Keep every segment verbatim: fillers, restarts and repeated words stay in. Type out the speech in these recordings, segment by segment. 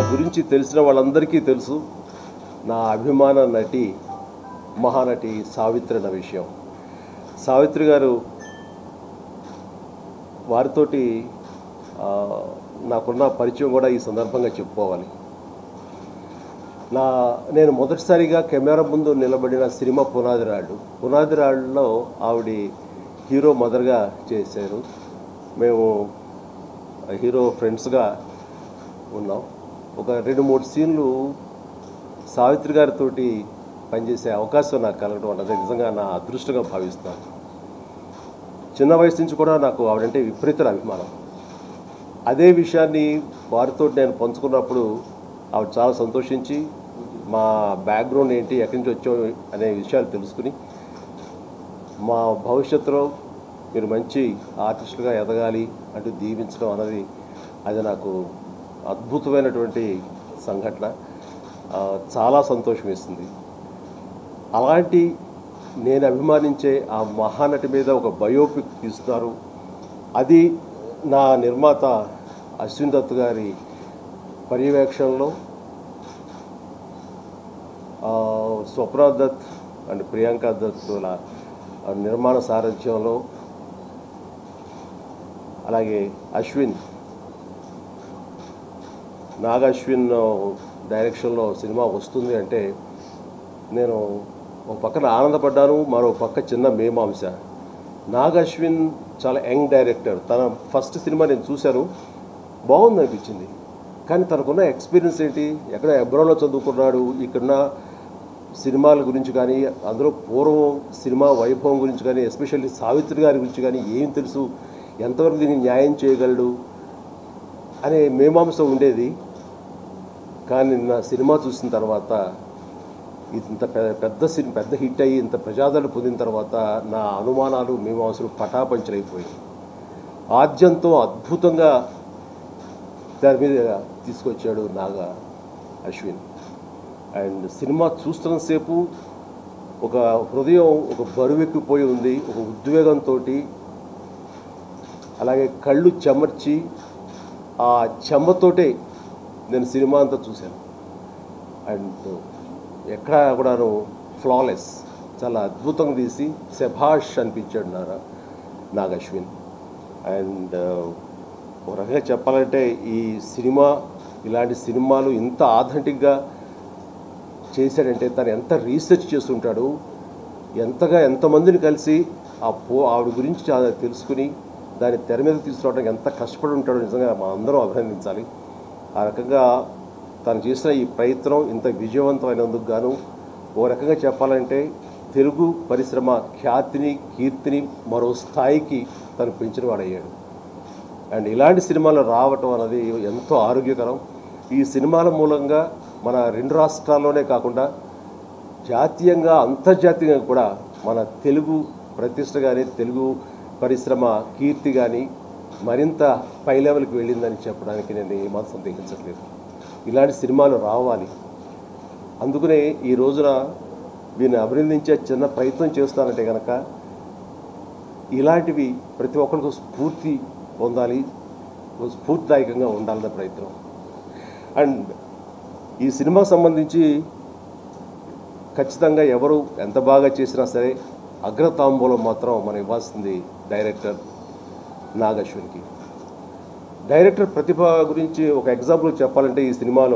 గురించి తెలిసిన వాళ్ళందరికీ తెలుసు. నా అభిమాన నటి మహానటి సావిత్రి అన్న విషయం. సావిత్రి గారు వారితోటి నాకున్న పరిచయం కూడా ఈ సందర్భంగా చెప్పుకోవాలి. నా నేను మొదటిసారిగా కెమెరా ముందు నిలబడిన సినిమా పునాది రాళ్ళు. పునాది రాళ్ళలో ఆవిడ హీరో మదర్గా చేశారు. మేము హీరో ఫ్రెండ్స్గా ఉన్నాం. ఒక రెండు మూడు సీన్లు సావిత్రి గారితో పనిచేసే అవకాశం నాకు కలగడం అన్నది నిజంగా నా అదృష్టంగా భావిస్తాను. చిన్న వయసు నుంచి కూడా నాకు ఆవిడంటే విపరీత అభిమానం. అదే విషయాన్ని వారితో నేను పంచుకున్నప్పుడు ఆవిడ చాలా సంతోషించి మా బ్యాక్గ్రౌండ్ ఏంటి, ఎక్కడి నుంచి వచ్చాం అనే విషయాలు తెలుసుకుని మా భవిష్యత్తులో మీరు మంచి ఆర్టిస్టులుగా ఎదగాలి అంటూ దీవించడం అన్నది అది నాకు అద్భుతమైనటువంటి సంఘటన. చాలా సంతోషం ఇస్తుంది. అలాంటి నేను అభిమానించే ఆ మహానటి మీద ఒక బయోపిక్ తీస్తున్నారు. అది నా నిర్మాత అశ్విన్ దత్ గారి పర్యవేక్షణలో స్వప్న దత్ అండ్ ప్రియాంక దత్తుల నిర్మాణ సారథ్యంలో, అలాగే అశ్విన్ నాగ అశ్విన్ డైరెక్షన్లో సినిమా వస్తుంది అంటే నేను ఒక పక్కన ఆనందపడ్డాను, మరో పక్క చిన్న మేమాంస. నాగ అశ్విన్ చాలా యంగ్ డైరెక్టర్. తన ఫస్ట్ సినిమా నేను చూశాను, బాగుంది అనిపించింది. కానీ తనకున్న ఎక్స్పీరియన్స్ ఏంటి, ఎక్కడ అబ్రాడ్లో చదువుకున్నాడు, ఇక్కడున్న సినిమాల గురించి కానీ, అందులో పూర్వం సినిమా వైభవం గురించి కానీ, ఎస్పెషల్లీ సావిత్రి గారి గురించి కానీ ఏం తెలుసు, ఎంతవరకు దీన్ని న్యాయం చేయగలడు అనే మేమాంస ఉండేది. కానీ నా సినిమా చూసిన తర్వాత ఇది ఇంత పెద్ద సినిమా పెద్ద హిట్ అయ్యి ఇంత ప్రజాదరణ పొందిన తర్వాత నా అనుమానాలు మేమాంసలు పటాపంచలైపోయాయి. ఆద్యంతో అద్భుతంగా దాని మీద తీసుకొచ్చాడు నాగ అశ్విన్. అండ్ సినిమా చూస్తున్నంతసేపు ఒక హృదయం ఒక బరువెక్కిపోయి ఉంది, ఒక ఉద్వేగంతో. అలాగే కళ్ళు చెమర్చి ఆ చెమ్మతోటే నేను సినిమా అంతా చూశాను. అండ్ ఎక్కడా కూడాను ఫ్లాలెస్, చాలా అద్భుతంగా తీసి శభాష్ అనిపించాడు నా నాగ అశ్విన్. అండ్ ఒక రకంగా చెప్పాలంటే ఈ సినిమా ఇలాంటి సినిమాలు ఇంత ఆథెంటిక్గా చేశాడంటే తను ఎంత రీసెర్చ్ చేస్తుంటాడు, ఎంతగా ఎంతమందిని కలిసి ఆ పో ఆవిడ గురించి చాలా తెలుసుకుని దాన్ని తెర మీద తీసుకురావడానికి ఎంత కష్టపడి ఉంటాడో నిజంగా మా అందరం అభినందించాలి. ఆ రకంగా తను చేసిన ఈ ప్రయత్నం ఇంత విజయవంతమైనందుకు గాను ఓ రకంగా చెప్పాలంటే తెలుగు పరిశ్రమ ఖ్యాతిని కీర్తిని మరో స్థాయికి తను పెంచిన వాడయ్యాడు. అండ్ ఇలాంటి సినిమాలు రావటం అనేది ఎంతో ఆరోగ్యకరం. ఈ సినిమాల మూలంగా మన రెండు రాష్ట్రాల్లోనే కాకుండా జాతీయంగా అంతర్జాతీయంగా కూడా మన తెలుగు ప్రతిష్ట కానీ తెలుగు పరిశ్రమ కీర్తి కానీ మరింత పై లెవెల్కి వెళ్ళిందని చెప్పడానికి నేను ఏమాత్రం సందేహించట్లేదు. ఇలాంటి సినిమాలు రావాలి. అందుకనే ఈ రోజున వీరిని అభినందించే చిన్న ప్రయత్నం చేస్తానంటే కనుక ఇలాంటివి ప్రతి ఒక్కరికి స్ఫూర్తి పొందాలి, స్ఫూర్తిదాయకంగా ఉండాలన్న ప్రయత్నం. అండ్ ఈ సినిమాకు సంబంధించి ఖచ్చితంగా ఎవరు ఎంత బాగా చేసినా సరే అగ్రతాంబూలం మాత్రం మనం ఇవ్వాల్సింది డైరెక్టర్ నాగ అశ్విన్కి. డైరెక్టర్ ప్రతిభ గురించి ఒక ఎగ్జాంపుల్ చెప్పాలంటే ఈ సినిమాలో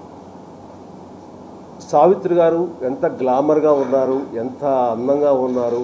సావిత్రి గారు ఎంత గ్లామర్గా ఉన్నారు, ఎంత అందంగా ఉన్నారు,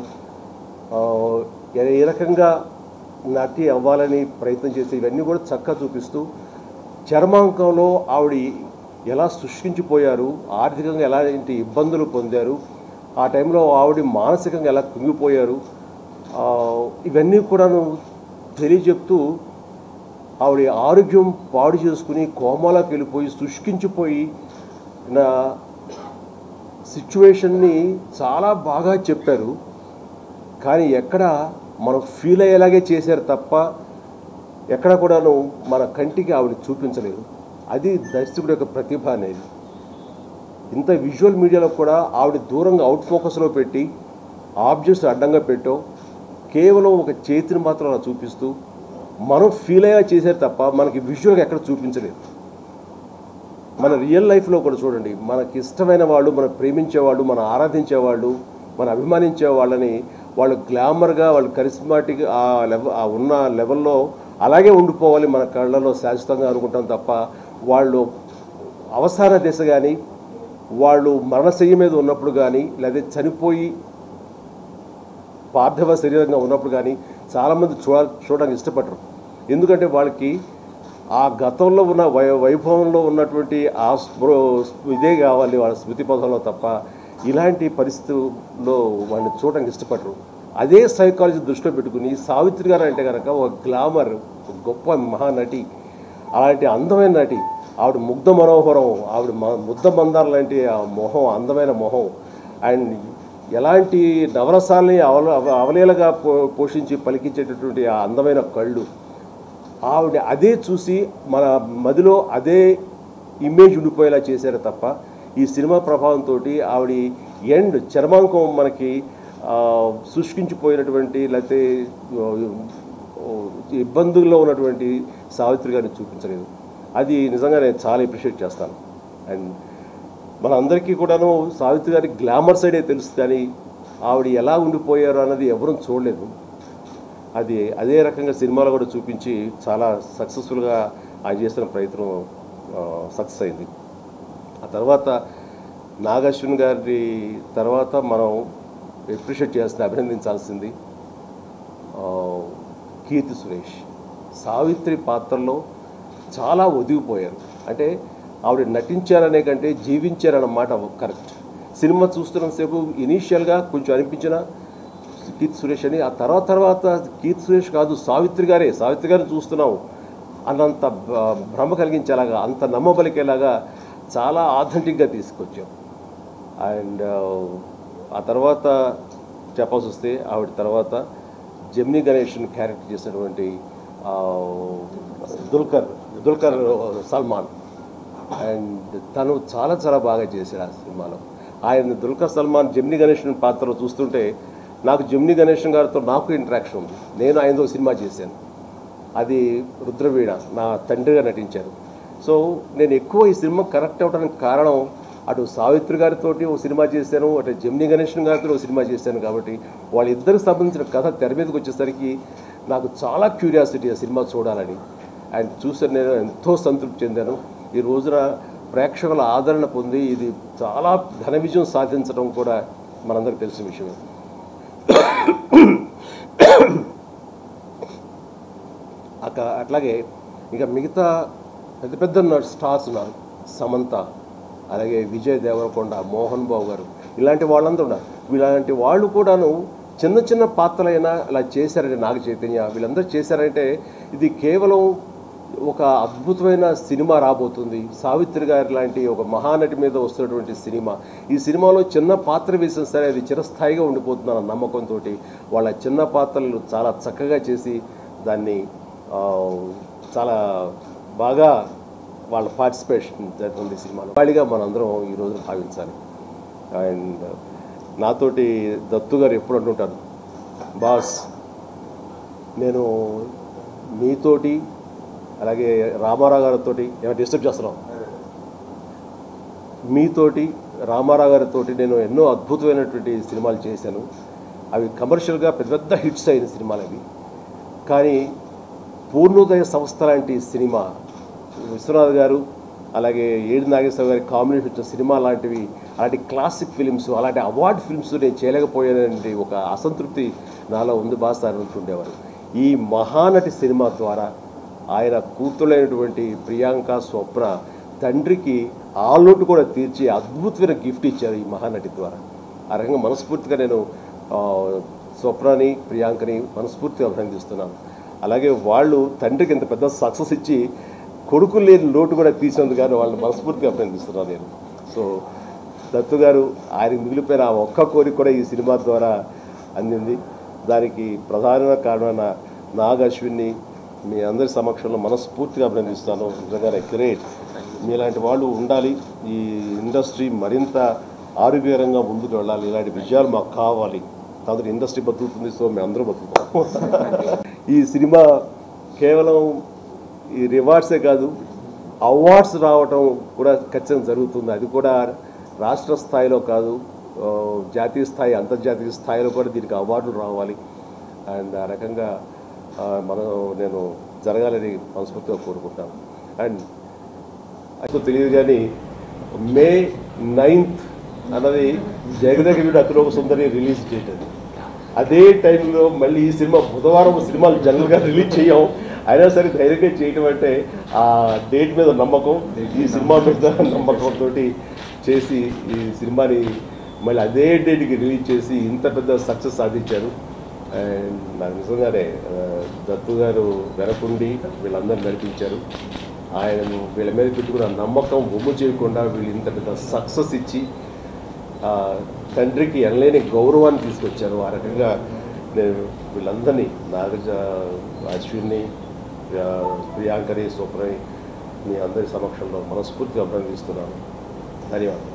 ఏ రకంగా నటి అవ్వాలని ప్రయత్నం చేసి ఇవన్నీ కూడా చక్కగా చూపిస్తూ చర్మాంకంలో ఆవిడ ఎలా సృష్టించిపోయారు, ఆర్థికంగా ఎలాంటి ఇబ్బందులు పొందారు, ఆ టైంలో ఆవిడ మానసికంగా ఎలా కుంగిపోయారు, ఇవన్నీ కూడాను తెలియజెప్తూ ఆవిడ ఆరోగ్యం పాడు చేసుకుని కోమాలోకి వెళ్ళిపోయి శుష్కించిపోయి నా సిచ్యువేషన్ని చాలా బాగా చెప్పారు. కానీ ఎక్కడ మనం ఫీల్ అయ్యేలాగే చేశారు తప్ప ఎక్కడ కూడాను మన కంటికి ఆవిడ చూపించలేదు. అది దర్శకుడి యొక్క ప్రతిభ అనేది. ఇంత విజువల్ మీడియాలో కూడా ఆవిడ దూరంగా అవుట్ ఫోకస్లో పెట్టి ఆబ్జెక్ట్స్ అడ్డంగా పెట్టో కేవలం ఒక చేతిని మాత్రం అలా చూపిస్తూ మనం ఫీల్ అయ్యేలా చేశారు తప్ప మనకి విజువల్గా ఎక్కడ చూపించలేదు. మన రియల్ లైఫ్లో కూడా చూడండి, మనకి ఇష్టమైన వాళ్ళు, మనం ప్రేమించేవాళ్ళు, మనం ఆరాధించేవాళ్ళు, మనం అభిమానించే వాళ్ళని వాళ్ళు గ్లామర్గా, వాళ్ళు కరిస్మాటిక్ ఆ లెవెల్ ఆ ఉన్న లెవెల్లో అలాగే ఉండిపోవాలి మన కళ్ళలో శాశ్వతంగా అనుకుంటాం తప్ప, వాళ్ళు అవసాన దశ కానీ, వాళ్ళు మరణశయ్య మీద ఉన్నప్పుడు కానీ, లేదా చనిపోయి పార్థివ శరీరంగా ఉన్నప్పుడు కానీ చాలామంది చూడ చూడడానికి ఇష్టపడరు. ఎందుకంటే వాళ్ళకి ఆ గతంలో ఉన్న వై వైభవంలో ఉన్నటువంటి ఆ స్మృ ఇదే కావాలి వాళ్ళ స్మృతి పదంలో తప్ప, ఇలాంటి పరిస్థితుల్లో వాళ్ళని చూడడానికి ఇష్టపడరు. అదే సైకాలజీ దృష్టిలో పెట్టుకుని సావిత్రి గారు అంటే కనుక ఒక గ్లామర్, ఒక గొప్ప మహానటి, అలాంటి అందమైన నటి, ఆవిడ ముగ్ధ మనోహరం, ఆవిడ ముద్ద మందారం లాంటి ఆ మొహం, అందమైన మొహం, అండ్ ఎలాంటి నవరసాలని అవల అవలీలగా పో పోషించి పలికించేటటువంటి ఆ అందమైన కళ్ళు, ఆవిడ అదే చూసి మన మదిలో అదే ఇమేజ్ ఉండిపోయేలా చేశారు తప్ప, ఈ సినిమా ప్రభావంతో ఆవిడ ఎండ్ చర్మాంకం మనకి శుష్కించిపోయినటువంటి లేకపోతే ఇబ్బందుల్లో ఉన్నటువంటి సావిత్రి గారిని చూపించలేదు. అది నిజంగా నేను చాలా అప్రిషియేట్ చేస్తాను. అండ్ మన అందరికీ కూడాను సావిత్రి గారి గ్లామర్ సైడే తెలుసు, కానీ ఆవిడ ఎలా ఉండిపోయారు అన్నది ఎవరూ చూడలేదు. అది అదే రకంగా సినిమాలో కూడా చూపించి చాలా సక్సెస్ఫుల్గా ఆయన చేసిన ప్రయత్నం సక్సెస్ అయింది. ఆ తర్వాత నాగశ్విన్ గారి తర్వాత మనం అప్రిషియేట్ చేయాల్సింది, అభినందించాల్సింది కీర్తి సురేష్. సావిత్రి పాత్రలో చాలా ఒదిగిపోయారు. అంటే ఆవిడ నటించారనే కంటే జీవించారన్నమాట కరెక్ట్. సినిమా చూస్తున్నంతసేపు ఇనీషియల్గా కొంచెం అనిపించిన కీర్తి సురేష్ అని, ఆ తర్వాత తర్వాత కీర్తి సురేష్ కాదు సావిత్రి గారే, సావిత్రి గారిని చూస్తున్నాం అన్నంత భ్రమ కలిగించేలాగా, అంత నమ్మబలికేలాగా చాలా ఆథెంటిక్గా తీసుకొచ్చాం. అండ్ ఆ తర్వాత చెప్పాల్సి వస్తే ఆవిడ తర్వాత జెమినీ గణేషన్ క్యారెక్టర్ చేసినటువంటి దుల్కర్ దుల్కర్ సల్మాన్, అండ్ తను చాలా చాలా బాగా చేశారు ఆ సినిమాలో. ఆయన దుల్కర్ సల్మాన్ జెమినీ గణేషన్ పాత్రలో చూస్తుంటే నాకు జెమినీ గణేషన్ గారితో నాకు ఇంటరాక్షన్ ఉంది. నేను ఆయనతో సినిమా చేశాను, అది రుద్రవీణ, నా తండ్రిగా నటించారు. సో నేను ఎక్కువ ఈ సినిమా కనెక్ట్ అవ్వడానికి కారణం, అటు సావిత్రి గారితో ఒక సినిమా చేశాను, అటు జెమినీ గణేషన్ గారితో ఒక సినిమా చేశాను. కాబట్టి వాళ్ళిద్దరికి సంబంధించిన కథ తెర మీదకి వచ్చేసరికి నాకు చాలా క్యూరియాసిటీ ఆ సినిమా చూడాలని. అండ్ చూసాను, నేను ఎంతో సంతృప్తి చెందాను. ఈ రోజున ప్రేక్షకుల ఆదరణ పొంది ఇది చాలా ఘన విజయం సాధించడం కూడా మనందరికీ తెలిసిన విషయమే. అక్క అట్లాగే ఇక మిగతా పెద్ద పెద్ద స్టార్స్ ఉన్నారు, సమంత, అలాగే విజయ్ దేవరకొండ, మోహన్ బాబు గారు, ఇలాంటి వాళ్ళందరూ ఉన్నారు. ఇలాంటి వాళ్ళు కూడాను చిన్న చిన్న పాత్రలైనా ఇలా చేశారంటే, నాగ చైతన్య, వీళ్ళందరూ చేశారంటే ఇది కేవలం ఒక అద్భుతమైన సినిమా రాబోతుంది. సావిత్రి గారి లాంటి ఒక మహానటి మీద వస్తున్నటువంటి సినిమా, ఈ సినిమాలో చిన్న పాత్ర వేసిన సరే అది చిరస్థాయిగా ఉండిపోతుందన్న నమ్మకంతో వాళ్ళ చిన్న పాత్రలు చాలా చక్కగా చేసి దాన్ని చాలా బాగా వాళ్ళ పార్టిసిపేషన్ జరుగుతుంది సినిమాలో. వాడిగా మనందరం ఈరోజు భావించాలి. అండ్ నాతోటి దత్తు గారు ఎప్పుడు అంటుంటారు, బాస్ నేను మీతోటి అలాగే రామారావు గారితో ఏమైనా డిస్టర్బ్ చేస్తున్నాం, మీతోటి రామారావు గారితో నేను ఎన్నో అద్భుతమైనటువంటి సినిమాలు చేశాను. అవి కమర్షియల్గా పెద్ద పెద్ద హిట్స్ అయిన సినిమాలు అవి. కానీ పూర్ణోదయ సంస్థ లాంటి సినిమా, విశ్వనాథ్ గారు అలాగే ఏడు నాగేశ్వర గారి కాంబినేషన్ వచ్చిన సినిమా లాంటివి, అలాంటి క్లాసిక్ ఫిలిమ్స్, అలాంటి అవార్డ్ ఫిల్మ్స్ నేను చేయలేకపోయానంటే ఒక అసంతృప్తి నాలో ఉంది బాస్ అని అంటుండేవారు. ఈ మహానటి సినిమా ద్వారా ఆయన కూతురైనటువంటి ప్రియాంక స్వప్న తండ్రికి ఆ లోటు కూడా తీర్చి అద్భుతమైన గిఫ్ట్ ఇచ్చారు ఈ మహానటి ద్వారా. ఆ రకంగా మనస్ఫూర్తిగా నేను స్వప్నని, ప్రియాంకని మనస్ఫూర్తిగా అభినందిస్తున్నాను. అలాగే వాళ్ళు తండ్రికి ఇంత పెద్ద సక్సెస్ ఇచ్చి కొడుకులు లేని లోటు కూడా తీసినందుకు కానీ వాళ్ళని మనస్ఫూర్తిగా అభినందిస్తున్నాను నేను. సో దత్తు గారు ఆయనకు మిగిలిపోయిన ఆ ఒక్క కోరిక కూడా ఈ సినిమా ద్వారా అందింది. దానికి ప్రధాన కారణమైన నాగ్ అశ్విన్ని మీ అందరి సమక్షంలో మనస్ఫూర్తిగా అభినందిస్తాను. నిజంగానే గ్రేట్, మీలాంటి వాళ్ళు ఉండాలి. ఈ ఇండస్ట్రీ మరింత ఆరోగ్యకరంగా ముందుకు వెళ్ళాలి. ఇలాంటి విజయాలు మాకు కావాలి. దాంతో ఇండస్ట్రీ బతుకుతుంది, సో మేము అందరూ బతుకుతాం. ఈ సినిమా కేవలం ఈ రివార్డ్సే కాదు, అవార్డ్స్ రావటం కూడా ఖచ్చితంగా జరుగుతుంది. అది కూడా రాష్ట్ర స్థాయిలో కాదు, జాతీయ స్థాయి అంతర్జాతీయ స్థాయిలో కూడా దీనికి అవార్డులు రావాలి. అండ్ ఆ రకంగా మనం నేను జరగాలని మనస్ఫూర్తిగా కోరుకుంటాను. అండ్ అయితే తెలియదు కానీ మే నైన్త్ అన్నది జగదగిరి అక్రమ సుందరి రిలీజ్ డేట్. అది అదే టైంలో మళ్ళీ ఈ సినిమా బుధవారం సినిమాలు జనరల్గా రిలీజ్ చేయం, అయినా సరే ధైర్యంగా చేయటం అంటే ఆ డేట్ మీద నమ్మకం, ఈ సినిమా మీద నమ్మకంతో చేసి ఈ సినిమాని మళ్ళీ అదే డేట్కి రిలీజ్ చేసి ఇంత పెద్ద సక్సెస్ సాధించారు. అండ్ నాకు నిజంగానే దత్తు గారు వెనకుండి వీళ్ళందరూ నడిపించారు. ఆయన వీళ్ళ మీద పెట్టుకున్న నమ్మకం ఒమ్ము చేయకుండా వీళ్ళు ఇంత పెద్ద సక్సెస్ ఇచ్చి తండ్రికి ఎనలేని గౌరవాన్ని తీసుకొచ్చారు. ఆ రకంగా నేను వీళ్ళందరినీ నాగజ అశ్విన్ని ప్రియాంకని సూపరని మీ అందరి సమక్షంలో మనస్ఫూర్తిగా అభినందిస్తున్నాను. ధన్యవాదాలు.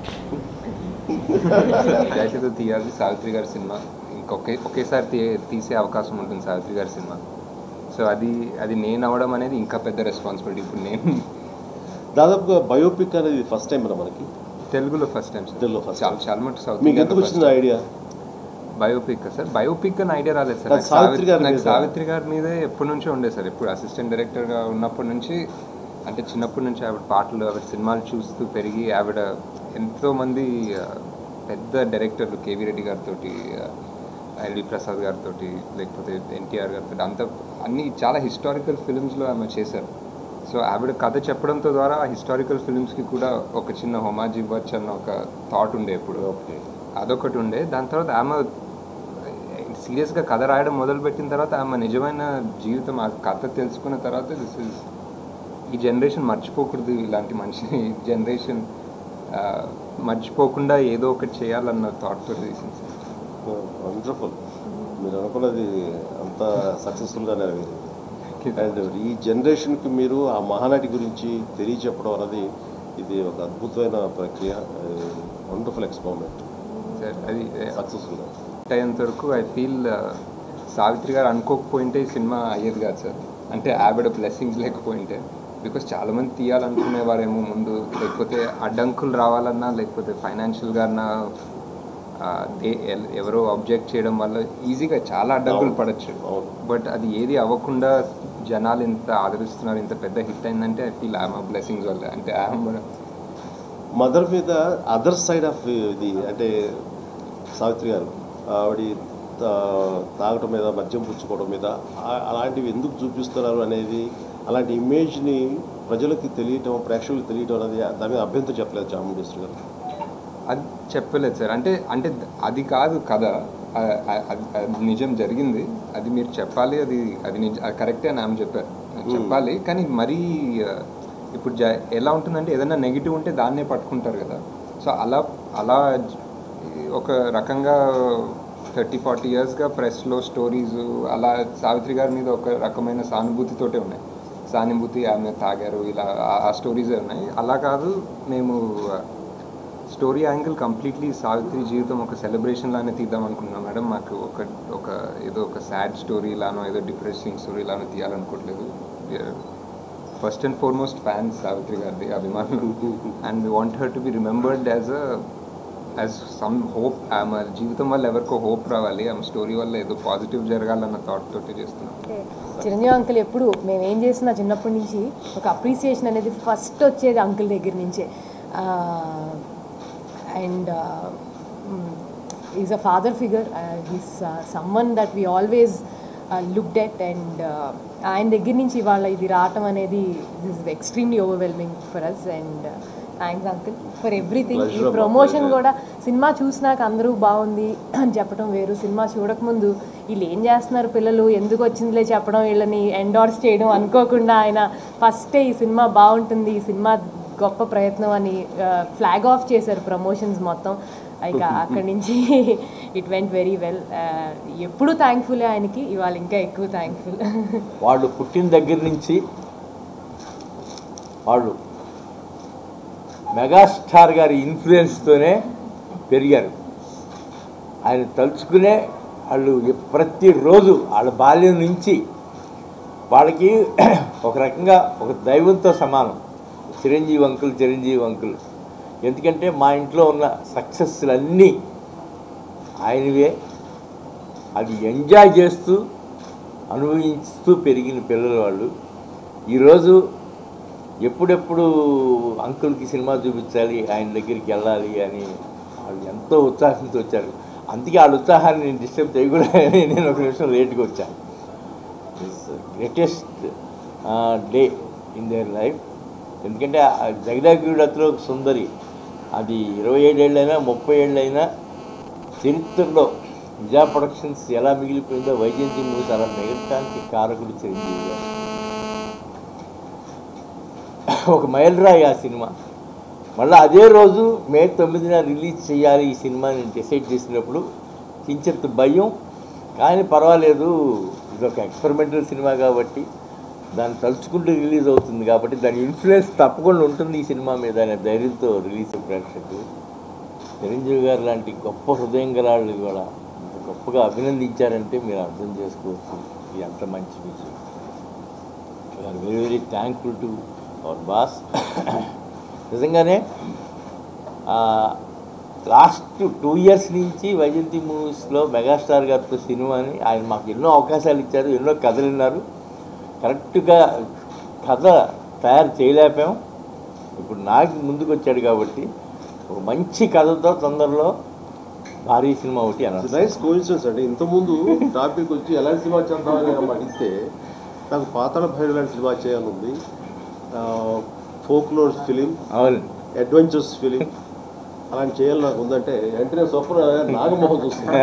దయచేసి తీయాలి సావిత్రి గారి సినిమా, ఇంకొకే ఒకేసారి తీ తీసే అవకాశం ఉంటుంది సావిత్రి గారి సినిమా. సో అది అది నేను అవ్వడం అనేది ఇంకా పెద్ద రెస్పాన్సిబిలిటీ. ఇప్పుడు నేను దాదాపుగా బయోపిక్ అనేది ఫస్ట్ టైం కదా మనకి తెలుగులో ఫస్ట్ టైం. తెలుగులో ఫస్ట్ చాలా చాలా మటుకు సౌత్ మీకు ఎంత వచ్చింది ఐడియా? బయోపిక్ సార్, బయోపిక్ అని ఐడియా రాలేదు సార్. నాకు సావిత్రి గారి నాకు సావిత్రి గారి మీదే ఎప్పటి నుంచో ఉండే సార్. ఎప్పుడు అసిస్టెంట్ డైరెక్టర్గా ఉన్నప్పటి నుంచి, అంటే చిన్నప్పటి నుంచి ఆవిడ పాటలు ఆవిడ సినిమాలు చూస్తూ పెరిగి, ఆవిడ ఎంతోమంది పెద్ద డైరెక్టర్లు కేవీ రెడ్డి గారితో, ఎల్వి ప్రసాద్ గారితో, లేకపోతే ఎన్టీఆర్ గారితో, అంత అన్ని చాలా హిస్టారికల్ ఫిల్మ్స్లో ఆమె చేశారు. సో ఆవిడ కథ చెప్పడంతో ద్వారా ఆ హిస్టారికల్ ఫిల్మ్స్కి కూడా ఒక చిన్న హోమాజ్ ఇవ్వచ్చు అన్న ఒక థాట్ ఉండే ఎప్పుడు. ఓకే, అదొకటి ఉండే. దాని తర్వాత ఆమె సీరియస్గా కథ రాయడం మొదలుపెట్టిన తర్వాత ఆమె నిజమైన జీవితం ఆ కథ తెలుసుకున్న తర్వాత దిస్ ఇస్ ఈ జనరేషన్ మర్చిపోకూడదు, ఇలాంటి మనిషి జనరేషన్ మర్చిపోకుండా ఏదో ఒకటి చేయాలన్న థాట్తో తీసింది సార్. వండర్ఫుల్. మీరు అనుకున్నది అంత సక్సెస్ఫుల్గా నెరవేరింది. అండ్ ఈ జనరేషన్కి మీరు ఆ మహానటి గురించి తెలియచెప్పడం అన్నది ఇది ఒక అద్భుతమైన ప్రక్రియ, వండర్ఫుల్ ఎక్స్పెరిమెంట్ సార్. అది సక్సెస్ఫుల్గా అయ్యేంత వరకు ఐ ఫీల్ సావిత్రి గారు అనుకోకపోయింటే ఈ సినిమా అయ్యేది కాదు సార్. అంటే ఆవిడ బ్లెస్సింగ్స్ లేకపోయింటే, బికాస్ చాలామంది తీయాలనుకునేవారేమో ముందు, లేకపోతే అడ్డంకులు రావాలన్నా, లేకపోతే ఫైనాన్షియల్గా అన్నా దే ఎవరో ఆబ్జెక్ట్ చేయడం వల్ల ఈజీగా చాలా అడ్డంకులు పడచ్చు. బట్ అది ఏది అవ్వకుండా జనాలు ఇంత ఆదరిస్తున్నారు, ఇంత పెద్ద హిట్ అయిందంటే ఐ ఫీల్ ఆమె బ్లెస్సింగ్స్ వల్ల. అంటే ఆమె మదర్ మీద అదర్ సైడ్ ఆఫ్ ఇది, అంటే సావిత్రి గారు ఆవిడ తాగటం మీద, మద్యం పుచ్చుకోవడం మీద అలాంటివి ఎందుకు చూపిస్తున్నారు అనేది, అలాంటి ఇమేజ్ని ప్రజలకి తెలియటం, ప్రేక్షకులకు తెలియటం అనేది దాని మీద అభ్యంతరం చెప్పలేదు చాముండేశ్వరి గారు. అది చెప్పలేదు సార్. అంటే అంటే అది కాదు కథ, అది నిజం జరిగింది, అది మీరు చెప్పాలి, అది అది నిజ కరెక్టే అని ఆమె చెప్పారు, చెప్పాలి. కానీ మరీ ఇప్పుడు జ ఎలా ఉంటుందంటే ఏదైనా నెగిటివ్ ఉంటే దాన్నే పట్టుకుంటారు కదా. సో అలా అలా ఒక రకంగా థర్టీ ఫార్టీ ఇయర్స్గా ప్రెస్లో స్టోరీస్ అలా సావిత్రి గారి మీద ఒక రకమైన సానుభూతితోటే ఉన్నాయి. సానుభూతి, ఆమె తాగారు, ఇలా ఆ స్టోరీసే ఉన్నాయి. అలా కాదు, మేము స్టోరీ యాంగిల్ కంప్లీట్లీ సావిత్రి జీవితం ఒక సెలబ్రేషన్ లానే తీద్దాం అనుకున్నాం మేడం. మాకు ఒక ఒక ఏదో ఒక సాడ్ స్టోరీ లానో, ఏదో డిప్రెసింగ్ స్టోరీ లానో తీయాలనుకోవట్లేదు. First and foremost fans Savitri గారిది, అభిమానులు. And we want her to be remembered as a as some hope. ఆమె జీవితం వల్ల ఎవరికో హోప్ రావాలి, ఆమె స్టోరీ వల్ల ఏదో పాజిటివ్ జరగాలన్న థాట్ తోటి చేస్తున్నాం. చిరంజీవి అంకుల్ ఎప్పుడు మేము ఏం చేసినా చిన్నప్పటి నుంచి ఒక అప్రిసియేషన్ అనేది ఫస్ట్ వచ్చేది అంకుల్ దగ్గర నుంచే. And is a father figure, is someone that we always looked at. అండ్ ఆయన దగ్గర నుంచి ఇవాళ ఇది రావటం అనేది is extremely overwhelming for us. And thanks uncle for everything. ఈ ప్రమోషన్ కూడా సినిమా చూసినాక అందరూ బాగుంది అని చెప్పడం వేరు, సినిమా చూడకముందు వీళ్ళు ఏం చేస్తున్నారు పిల్లలు, ఎందుకు వచ్చిందిలే చెప్పడం, వీళ్ళని ఎండార్స్ చేయడం అనుకోకుండా ఆయన ఫస్టే ఈ సినిమా బాగుంటుంది, ఈ సినిమా గొప్ప ప్రయత్నం అని ఫ్లాగ్ ఆఫ్ చేశారు ప్రమోషన్స్ మొత్తం. ఇక అక్కడి నుంచి ఇట్ వెంట్ వెరీ వెల్. ఎప్పుడు థ్యాంక్ఫుల్ ఆయనకి, ఇవాళ ఇంకా ఎక్కువ థ్యాంక్ఫుల్. వాళ్ళు పుట్టిన దగ్గర నుంచి వాళ్ళు మెగాస్టార్ గారి ఇన్ఫ్లుయెన్స్తోనే పెరిగారు. ఆయన తలుచుకునే వాళ్ళు ప్రతిరోజు వాళ్ళ బాల్యం నుంచి వాళ్ళకి ఒక రకంగా ఒక దైవంతో సమానం. Chiranjeevi uncle Chiranjeevi uncle. ఎందుకంటే మా ఇంట్లో ఉన్న సక్సెస్లన్నీ ఆయనవే. అది ఎంజాయ్ చేస్తూ అనుభవిస్తూ పెరిగిన పిల్లలు వాళ్ళు. ఈరోజు ఎప్పుడెప్పుడు అంకుల్కి సినిమా చూపించాలి, ఆయన దగ్గరికి వెళ్ళాలి అని వాళ్ళు ఎంతో ఉత్సాహంతో వచ్చారు. అందుకే వాళ్ళ ఉత్సాహాన్ని నేను డిస్టర్బ్ చేయకూడదని నేను ఒక నిమిషం లేట్గా వచ్చాను. Greatest day in their life. ఎందుకంటే జగదాగుడతలో సుందరి అది ఇరవై ఏడేళ్ళైనా ముప్పై ఏళ్ళైనా చరిత్రలో విజయ ప్రొడక్షన్స్ ఎలా మిగిలిపోయిందో వైజయంతి మూవీస్ అలా మిగతానికి కారకుడు చిరంజీవి గారు. ఒక మైలురాయి ఆ సినిమా. మళ్ళీ అదే రోజు మే తొమ్మిదిన రిలీజ్ చేయాలి ఈ సినిమాని డిసైడ్ చేసినప్పుడు కించెంత భయం, కానీ పర్వాలేదు ఇది ఒక ఎక్స్పెరిమెంటల్ సినిమా కాబట్టి దాన్ని తలుచుకుంటూ రిలీజ్ అవుతుంది కాబట్టి దాని ఇన్ఫ్లుయెన్స్ తప్పకుండా ఉంటుంది ఈ సినిమా మీద అనే ధైర్యంతో రిలీజ్ ప్రేక్షకులు. చిరంజీవి గారు లాంటి గొప్ప హృదయం గల వాళ్ళు కూడా గొప్పగా అభినందించారంటే మీరు అర్థం చేసుకోవచ్చు ఇది ఎంత మంచి విషయం. We are very very thankful to our boss. నిజంగానే లాస్ట్ టూ ఇయర్స్ నుంచి వైజయంతి మూవీస్లో మెగాస్టార్ గారితో సినిమాని ఆయన మాకు ఎన్నో అవకాశాలు ఇచ్చారు, ఎన్నో కథలు విన్నారు. కరెక్ట్గా కథ తయారు చేయలేకపోయాం. ఇప్పుడు నాకు ముందుకు వచ్చాడు కాబట్టి ఒక మంచి కథతో తొందరలో భారీ సినిమా ఒకటి అన్నారు. నైస్ కోఇన్సిడెన్స్ అండి. ఇంతకుముందు టాపిక్ వచ్చి ఎలాంటి సినిమా చేద్దామని అడిగితే నాకు పాతాళ భైరవి లాంటి సినిమా చేయాలనుంది, ఫోక్లోర్ ఫిలిం, అవును, అడ్వెంచర్స్ ఫిలిం అలాంటి చేయాలి నాకు ఉందంటే వెంటనే స్వప్న నాగమోహన్ చూస్తుంది.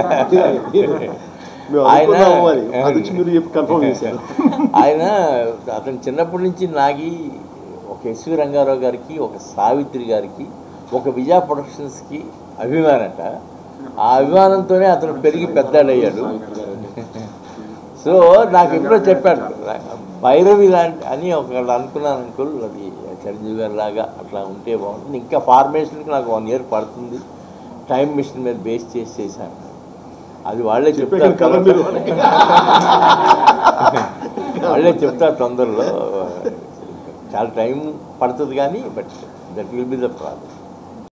ఆయన మీరు చెప్పి కన్ఫర్మ్ చేశారు. ఆయన అతను చిన్నప్పటి నుంచి నాగి ఒక ఎస్వి రంగారావు గారికి, ఒక సావిత్రి గారికి, ఒక విజయ ప్రొడక్షన్స్కి అభిమానట. ఆ అభిమానంతోనే అతను పెరిగి పెద్దాడయ్యాడు. సో నాకు ఎప్పుడో చెప్పాడు భైరవి లాంటి అని ఒకళ్ళు అనుకున్నాను అంకుల్, అది చిరంజీవి గారి లాగా అట్లా ఉంటే బాగుంటుంది. ఇంకా ఫార్మేషన్కి నాకు వన్ ఇయర్ పడుతుంది, టైం మిషన్ మీద బేస్ చేసి చేశాను. అది వాళ్ళే చెప్తారు, వాళ్ళే చెప్తారు తొందరలో. చాలా టైం పడుతుంది కానీ but that will be the problem.